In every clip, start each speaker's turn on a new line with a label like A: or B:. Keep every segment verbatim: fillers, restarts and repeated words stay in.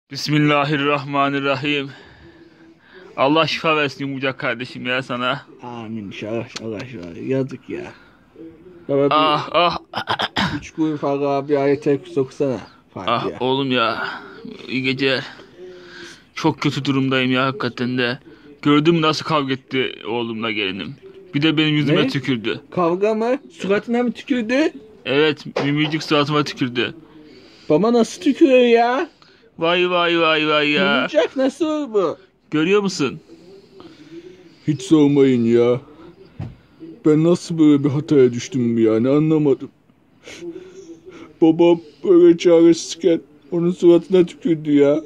A: Bismillahirrahmanirrahim. Allah şifa versin yumurcak kardeşim ya sana.
B: Amin inşallah inşallah inşallah. Yazık ya. Baba bir
A: Ah ah
B: üç gün falan bir ayet soksana.
A: ah
B: Fatiha.
A: oğlum ya. İyi geceler. Çok kötü durumdayım ya hakikaten de. Gördün mü nasıl kavga etti oğlumla gelinim. Bir de benim yüzüme
B: Ne?
A: tükürdü.
B: Kavga mı? Suratına mı tükürdü?
A: Evet, mimicik suratıma tükürdü.
B: Baba nasıl tükürüyor ya?
A: Vay vay vay vay ya.
B: Yumurcak nasıl bu?
A: Görüyor musun?
B: Hiç sormayın ya. Ben nasıl böyle bir hataya düştüm yani anlamadım. Babam böyle çaresizken onun suratına tükürdü ya.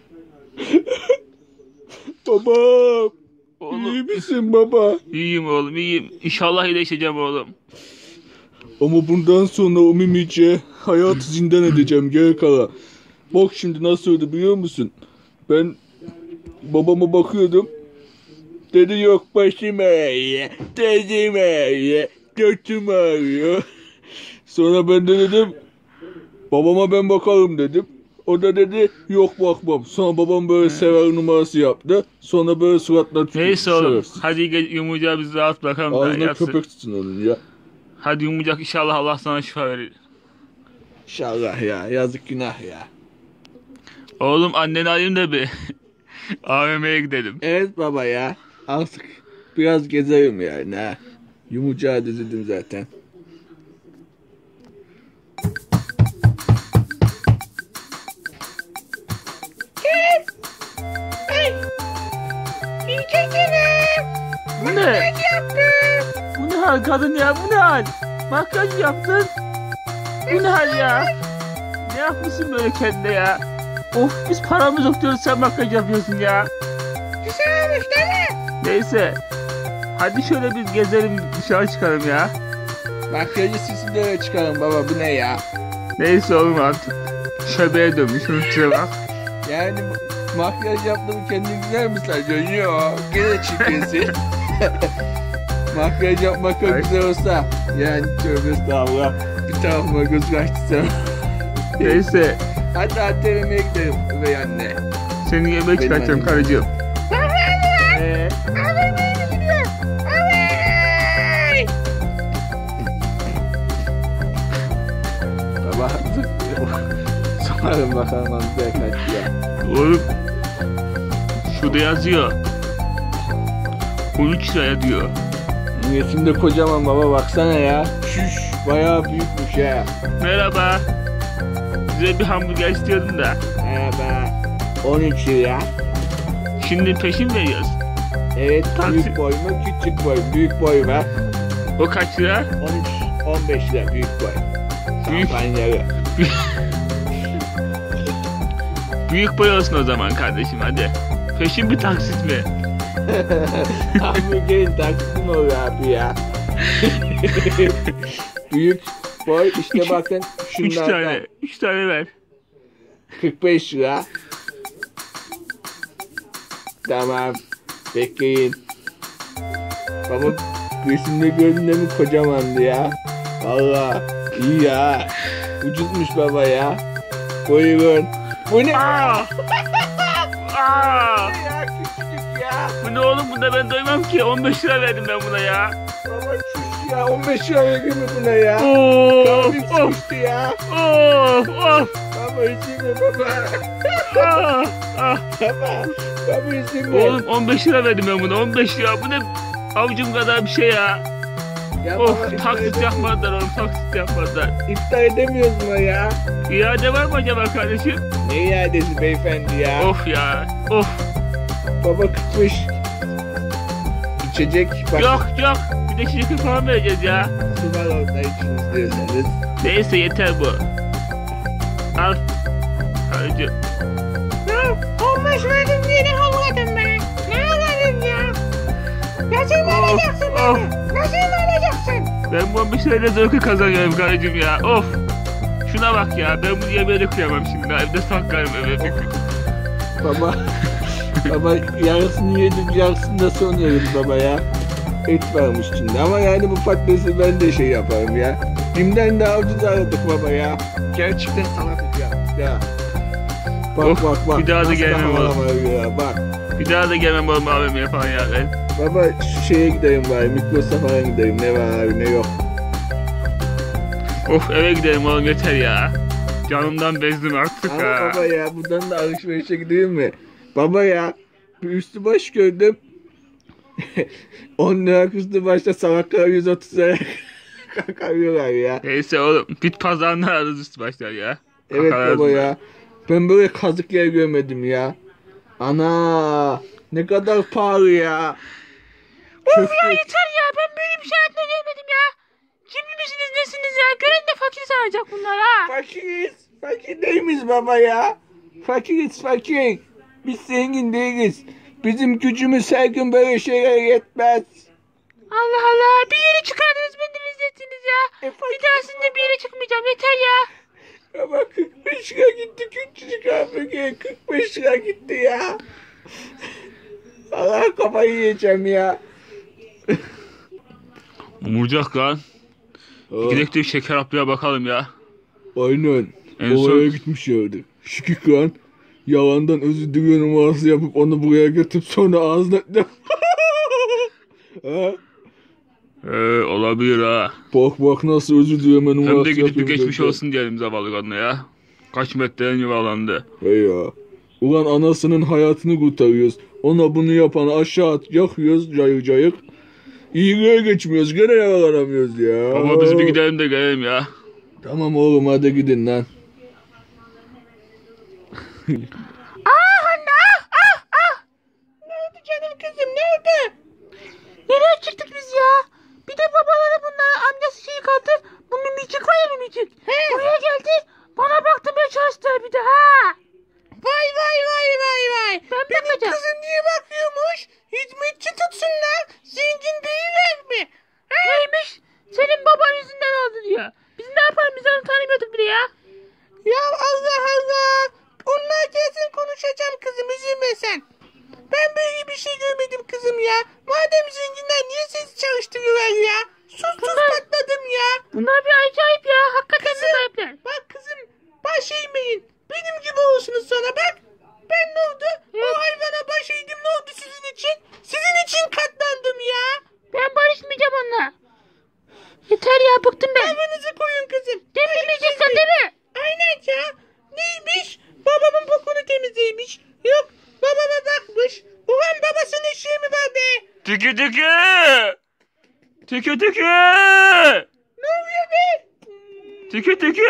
B: Babam.
A: Oğlum.
B: İyi misin baba?
A: İyiyim oğlum iyiyim. İnşallah iyileşeceğim oğlum.
B: Ama bundan sonra o mimice hayatı zindan edeceğim geri kala. Bak şimdi nasıl oldu biliyor musun? Ben babama bakıyordum. Dedi yok başım ağrıyor, dizim ağrıyor, götüm ağrıyor. Sonra ben de dedim babama ben bakarım dedim. O da dedi yok bakmam. Sonra babam böyle sever numarası yaptı. Sonra böyle suratlar tükürdü.
A: Neyse oğlum.
B: Şerefsiz.
A: Hadi yumurcağı biz rahat bırakalım da
B: Ağzına
A: yatsın.
B: köpek tutsun onun ya.
A: Hadi yumurcak inşallah Allah sana şifa verir.
B: İnşallah ya yazık günah ya.
A: Oğlum anneni alayım da bir A V M'ye gidelim.
B: Evet baba ya. Artık biraz gezerim yani ha. Yumurcağı düzüldüm zaten.
A: Bu ne? Bu ne hal kadın ya bu ne hal? Makyaj yaptın. Bu ne hal ya? Ne yapmışsın böyle kendine ya? Of biz paramız yok diyoruz sen makyaj yapıyorsun ya.
C: Güzel olmuş değil mi?
A: Neyse. Hadi şöyle biz gezelim dışarı çıkalım ya.
B: Makyajı sesini de çıkarın baba bu ne ya?
A: Neyse oğlum artık. Şebeğe dönmüş şuna bak.
B: Yani makyaj yaptığım kendini güzel mi sanıyorsun? Yok gene çirkinsin. Makyaj yapmak çok
A: Ay.
B: güzel olsa. Yani tövbe estağfurullah. Bir tarafıma göz kaçtı.
A: Neyse.
B: Hadi hadi evime gidelim üvey anne.
A: Seni yemeğe
B: Benim
A: çıkartacağım
B: annem.
A: karıcığım.
B: Ee, baba sorarım bakalım amca kaç ya.
A: Oğlum. Şurada yazıyor. on üç liraya diyor.
B: Resim de kocaman baba baksana ya. Şuş bayağı büyükmüş ya.
A: Merhaba. Size bir hamburger istiyordum da.
B: Merhaba. on üç lira.
A: Şimdi peşin veriyoruz.
B: Evet
A: Taksi.
B: büyük boy mu küçük boy? Büyük boy var.
A: O kaç lira?
B: on üç on beş lira büyük boy.
A: Büyük.
B: Şampanyalı.
A: Büyük boy olsun o zaman kardeşim hadi. Peşin bir taksit mi?
B: Hamburgerin taksisi mi oluyor abi ya? Büyük boy işte bakın
A: Üç
B: şunlardan.
A: tane. Üç tane ver.
B: kırk beş lira. Tamam. Bekleyin. Baba resimde görünüyor mu kocamandı ya. Valla iyi ya. Ucuzmuş baba ya. Buyurun. Bu ne?
A: Aa! Aa!
B: Ya küçücük ya.
A: Bu ne oğlum bunda ben doymam ki. on beş lira verdim ben buna ya.
B: Baba çüş ya. on beş lira veriyor mu buna ya?
A: Of
B: Kalbim
A: of
B: sıkıştı ya.
A: of of.
B: Baba üzülme baba.
A: Ah, ah.
B: Baba. Baba üzülme.
A: Oğlum on beş lira verdim ben buna. on beş lira. Bu ne avucum kadar bir şey ya.
B: Ya baba,
A: Of
B: iptal
A: taksit
B: edemiyoruz.
A: yapmadılar oğlum taksit yapmadılar.
B: İptal edemiyoruz mu ya?
A: İade var mı acaba kardeşim?
B: Ne iadesi beyefendi ya?
A: Of ya. Of.
B: Baba kıtmış. İçecek bak.
A: Yok yok. Bir de şirket falan vereceğiz ya.
B: Su var orada için istiyorsanız.
A: Neyse yeter bu. Al. Karıcığım.
C: on beş verdim diye ne havladın be? Ne havladın ya? Nasıl mı
A: Of,
C: alacaksın
A: of.
C: beni? Nasıl mı alacaksın?
A: Ben bu on beş lirayla zevki kazanıyorum karıcığım ya. Of. Şuna bak ya. Ben bunu yemeğe de kıyamam şimdi. Evde saklarım eve bir gün.
B: Baba. Baba yarısını yedim yarısını da son yedim baba ya. Et varmış içinde ama yani bu patatesi ben de şey yaparım ya. Kimden daha ucuz aradık baba ya. Gerçekten salak ya. Ya. Bak
A: Of,
B: bak bak.
A: bir daha da
B: Nasıl
A: gelmem
B: havalar
A: oğlum.
B: var ya, bak.
A: Bir daha da gelmem oğlum A V M'ye falan ya ben.
B: Baba şu şeye gidelim bari. Mikrosafa'ya gidelim. Ne var abi ne yok.
A: Of eve gidelim oğlum yeter ya. Canımdan bezdim artık
B: Ama
A: ha.
B: baba ya buradan da alışverişe gideyim mi? Baba ya bir üstü baş gördüm. on lira üstü başta salaklar yüz otuz lira kalkıyorlar ya.
A: Neyse oğlum bit pazarına ararız üstü başlar ya.
B: Evet
A: Kakalarız
B: baba
A: ben.
B: ya. Ben böyle kazık yer görmedim ya. Ana ne kadar pahalı ya.
C: Of ya
B: Köfte-
C: yeter ya, ben böyle bir şey hayatımda görmedim ya. Kimli misiniz nesiniz ya? Gören de fakir sanacak bunlar ha.
B: Fakiriz. Fakir değil miyiz baba ya? Fakiriz fakir. Biz zengin değiliz. Bizim gücümüz her gün böyle şeylere yetmez.
C: Allah Allah, bir yere çıkardınız beni rezil ettiniz ya.
B: E, fakir-
C: Bir daha sizinle bir yere çıkmayacağım, yeter ya.
B: Ama kırk beş lira gitti küçücük abi. kırk beş lira gitti ya. Allah kafayı yiyeceğim ya.
A: Umurcak lan. Gidelim de şeker ablaya bakalım ya.
B: Aynen.
A: En
B: Oraya
A: son-
B: gitmişlerdi. Şikik lan. Yalandan özür diliyor numarası yapıp onu buraya götürüp sonra ağzına... ha?
A: Ee, olabilir ha.
B: Bak bak nasıl özür dileme numarası
A: Hem de gidip bir
B: yapıyorum
A: geçmiş
B: dedi.
A: olsun diyelim zavallı kadına ya. Kaç metreden yuvarlandı.
B: Hey ya. Ulan anasının hayatını kurtarıyoruz. Ona bunu yapan aşağı at, yakıyoruz cayık cayık. İyiliğe geçmiyoruz. Gene yaralanamıyoruz ya.
A: Baba biz bir gidelim de gelelim ya.
B: Tamam oğlum hadi gidin lan.
C: Ah anne ah ah ah. Ne oldu canım kızım, ne oldu? Nereye çıktık biz ya? Bir de babaları bunlar amcası şey kaldı. Bu mimicik var ya mimicik. Buraya geldi. Bana baktırmaya çalıştılar bir de ha. Vay vay vay vay vay. Ben Benim bakacağım. Kızım niye bakıyormuş? Hizmetçi tutsunlar. Zengin değiller mi? Ha? Neymiş? Senin baban yüzünden oldu diyor. Biz ne yapalım, biz onu tanımıyorduk bile ya. Ya Allah Allah. Onlar gelsin konuşacağım kızım, üzülme sen. Ben böyle bir şey görmedim kızım ya. Madem zenginler niye sizi çalıştırıyorlar ya? Sus sus patladım ya. Bunlar bir acayip ya. Hakikaten kızım, acayipler. Bak kızım baş eğmeyin. Benim gibi olursunuz sonra bak. Ben ne oldu? O hayvana baş eğdim, ne oldu sizin için? Sizin için katlandım ya. Ben barışmayacağım onunla. Yeter ya, bıktım ben. Kafanızı koyun kızım. Demeyeceksin değil mi? Aynen ya. Neymiş? Babamın bokunu temizleymiş. Yok babama bakmış. Ulan babasının eşeği mi var be?
A: Tükü tükü! Tükü tükü!
C: Ne oluyor be?
A: Tükü tükü!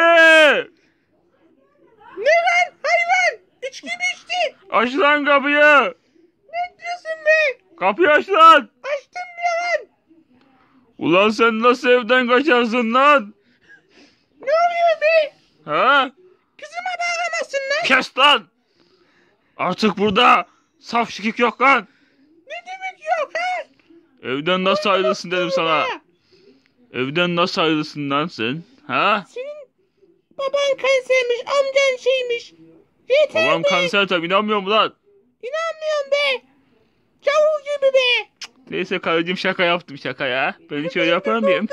C: Ne lan hayvan? İçki mi içti?
A: Aç lan kapıyı!
C: Ne diyorsun be?
A: Kapıyı aç lan!
C: Açtım ya lan.
A: Ulan sen nasıl evden kaçarsın lan?
C: Ne oluyor be?
A: Ha?
C: Kızıma bağlamazsın lan.
A: Kes lan! Artık burada saf şikik yok lan!
C: Ne demek yok ha?
A: Evden nasıl ayrılsın dedim sana.
C: Ya.
A: Evden nasıl ayrılsın lan sen? Ha?
C: Senin baban kansermiş, amcan şeymiş. Yeter
A: Babam
C: be.
A: kanser tabi inanmıyor mu lan?
C: İnanmıyorum be. Cavul gibi be.
A: Neyse karıcığım şaka yaptım şaka ya. Ben hiç öyle yapar mıyım?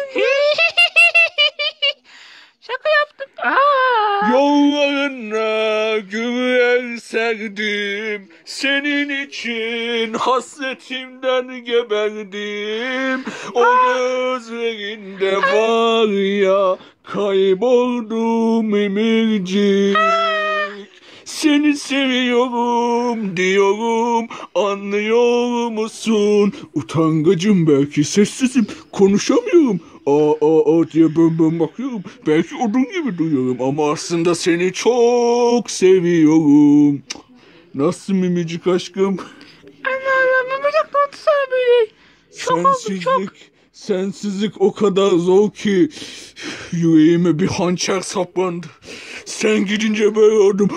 C: Şaka yaptım. Aa.
B: Yollarına güver serdim. Senin için hasretimden geberdim. O gözlerinde var ya kayboldum emircik. Seni seviyorum diyorum, anlıyor musun? Utangacım, belki sessizim, konuşamıyorum. Aa aa aa diye ben ben bakıyorum. Belki odun gibi duyuyorum ama aslında seni çok seviyorum. Nasıl mimicik aşkım?
C: Allah Allah, mımıcak ne oldu sana böyle? Çok oldum
B: Sensizlik,
C: çok.
B: sensizlik o kadar zor ki yüreğime bir hançer saplandı. Sen gidince böyle oldum.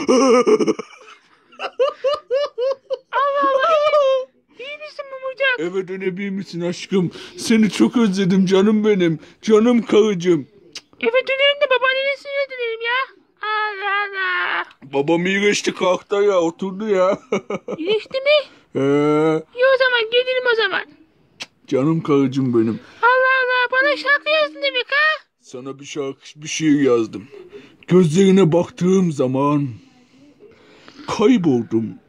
C: Allah Allah. İyi misin mımıcak?
B: Eve dönebilir misin aşkım? Seni çok özledim canım benim. Canım karıcığım.
C: Eve dönelim de babaannenin suyuna dönelim ya. Allah Allah.
B: Babam iyileşti, kalktı ya, oturdu ya.
C: İyileşti mi?
B: Ee,
C: İyi o zaman, gelirim o zaman.
B: canım karıcığım benim.
C: Allah Allah, bana şarkı yazdın demek ha?
B: Sana bir şarkı, bir şiir yazdım. Gözlerine baktığım zaman kayboldum.